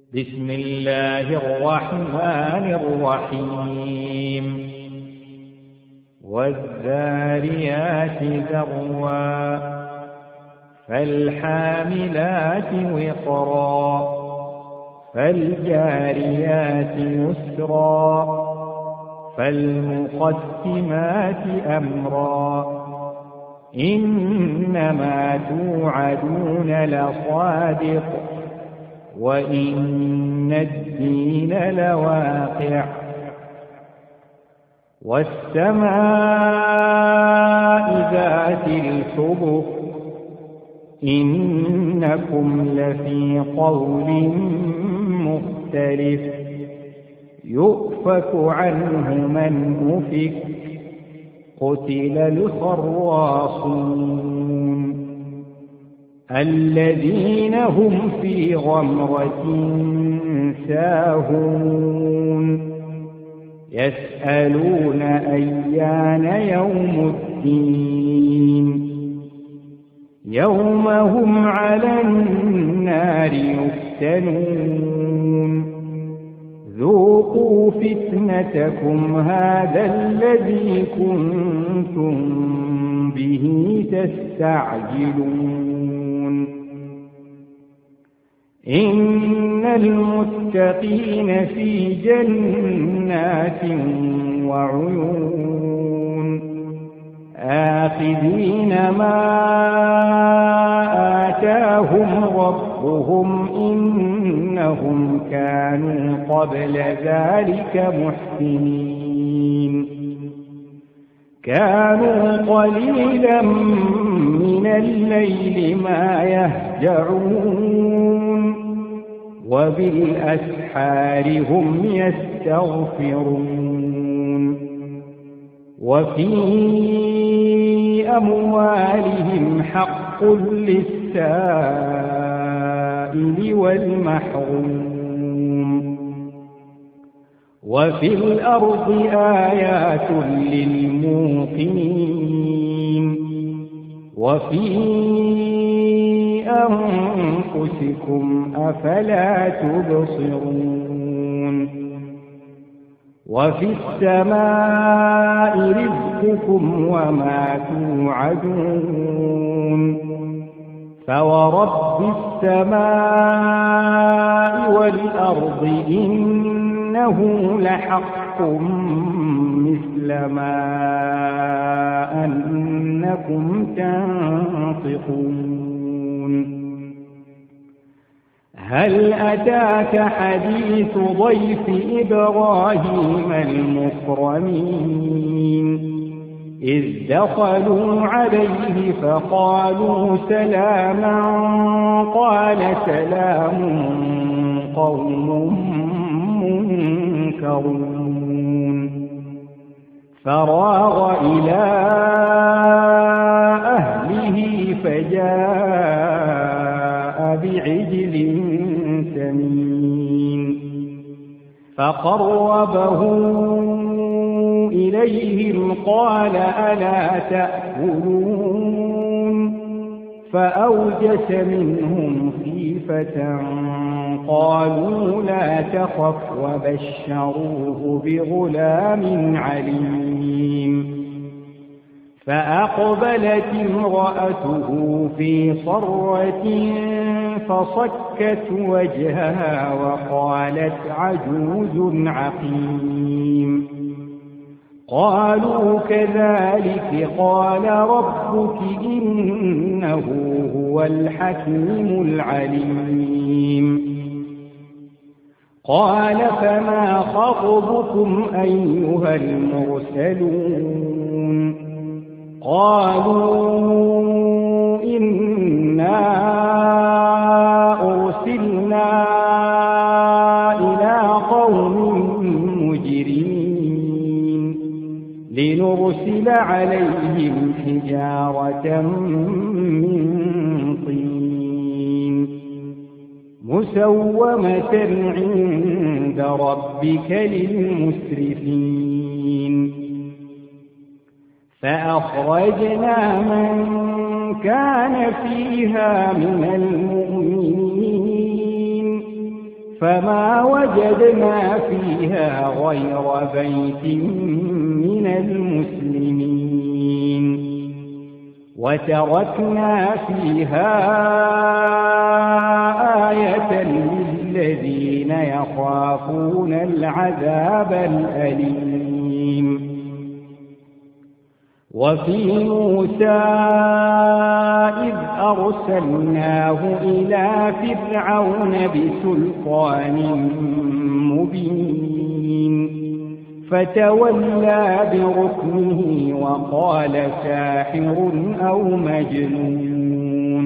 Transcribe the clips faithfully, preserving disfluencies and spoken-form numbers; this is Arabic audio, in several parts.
بسم الله الرحمن الرحيم والذاريات ذروا فالحاملات وقرا فالجاريات يسرا فالمقسمات أمرا إنما توعدون لصادق وإن الدين لواقع والسماء ذات الحبك إنكم لفي قول مختلف يؤفك عنه من أفك قتل الخراصون الذين هم في غمرة ساهون يسألون أيان يوم الدين يوم هم على النار يفتنون ذوقوا فتنتكم هذا الذي كنتم به تستعجلون إن المتقين في جنات وعيون آخذين ما آتاهم ربهم إنهم كانوا قبل ذلك محسنين كانوا قليلا من الليل ما يهجعون وبالأسحار هم يستغفرون وفي أموالهم حق للسائل والمحروم وفي الأرض آيات للموقنين وفي أنفسكم أفلا تبصرون وفي السماء رزقكم وما توعدون فورب السماء والأرض إنه لحق مثل ما أنكم تنطقون هل أتاك حديث ضيف إبراهيم المكرمين إذ دخلوا عليه فقالوا سلاما قال سلام قوم منكرون فراغ إلى أهله فجاء بعجل سمين فقربه إليهم قال ألا تأكلون فأوجس منهم خيفة قالوا لا تخف وبشروه بغلام عليم فأقبلت امرأته في صرة فصكت وجهها وقالت عجوز عقيم قالوا كذلك قال ربك إنه هو الحكيم العليم قال فما خطبكم أيها المرسلون قالوا إنا أرسلنا إلى قوم مجرمين لنرسل عليهم حجارة من طين مسومة عند ربك للمسرفين فأخرجنا من كان فيها من المؤمنين فما وجدنا فيها غير بيت من المسلمين وتركنا فيها آية للذين يخافون العذاب الأليم. وفي موسى إذ أرسلناه إلى فرعون بسلطان مبين فتولى بركنه وقال ساحر أو مجنون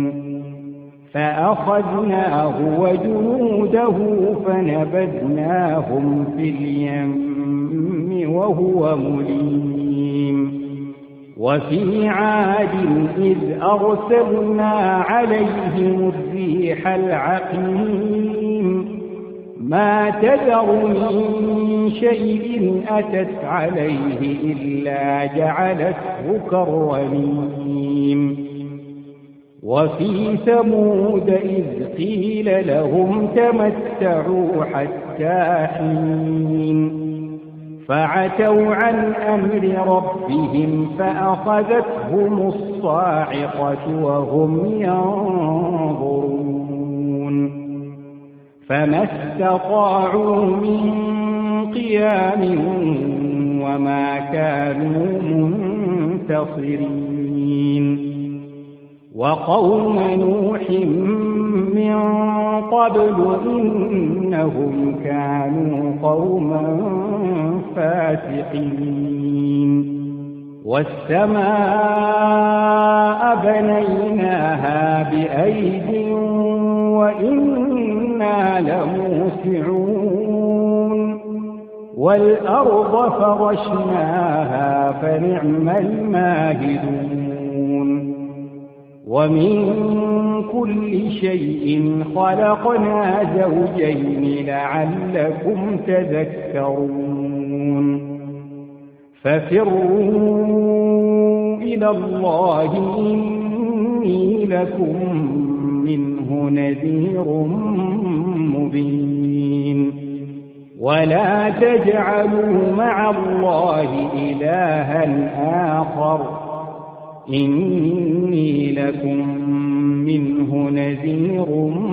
فأخذناه وجنوده فنبذناهم في اليم وهو مليم. وفي عاد إذ أرسلنا عليهم الريح العقيم ما تذر من شيء أتت عليه إلا جعلته كالرميم. وفي ثمود إذ قيل لهم تمتعوا حتى حين فعتوا عن أمر ربهم فأخذتهم الصاعقة وهم ينظرون فما استطاعوا من قيام وما كانوا منتصرين. وقوم نوح من قبل إنهم كانوا قوما فاسقين. والسماء بنيناها بأيد وإنا لموسعون والأرض فرشناها فنعم الماهدون. ومن كل شيء خلقنا زوجين لعلكم تذكرون. ففروا إلى الله إني لكم منه نذير مبين. ولا تجعلوا مع الله إلها آخر إني لكم منه نذير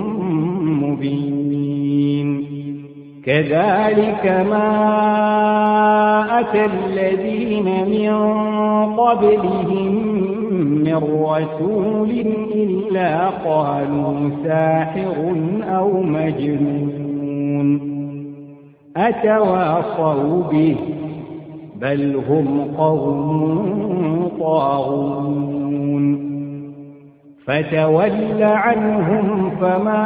مبين. كذلك ما أتى الذين من قبلهم من رسول إلا قالوا ساحر أو مجنون أتواصوا به بل هم قوم طاغون. فتول عنهم فما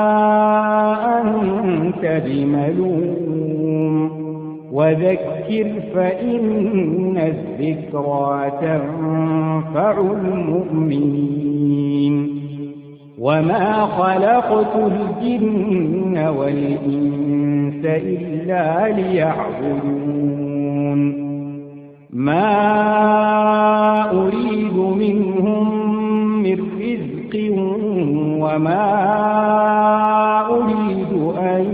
أنت بملوم وذكر فإن الذكرى تنفع المؤمنين. وما خلقت الجن والإنس إلا ليعبدون ما أريد منهم من رزق وما أريد أن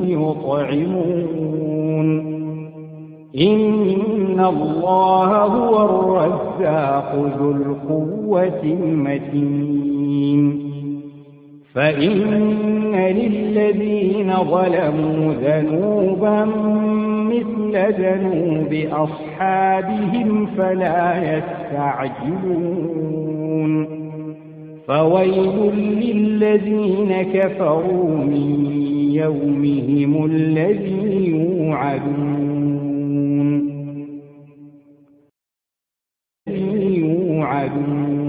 يطعمون إن الله هو الرزاق ذو القوة المتين. فإن للذين ظلموا ذنوبا مثل ذنوب أصحابهم فلا يستعجلون. فويل للذين كفروا من يومهم الذي يوعدون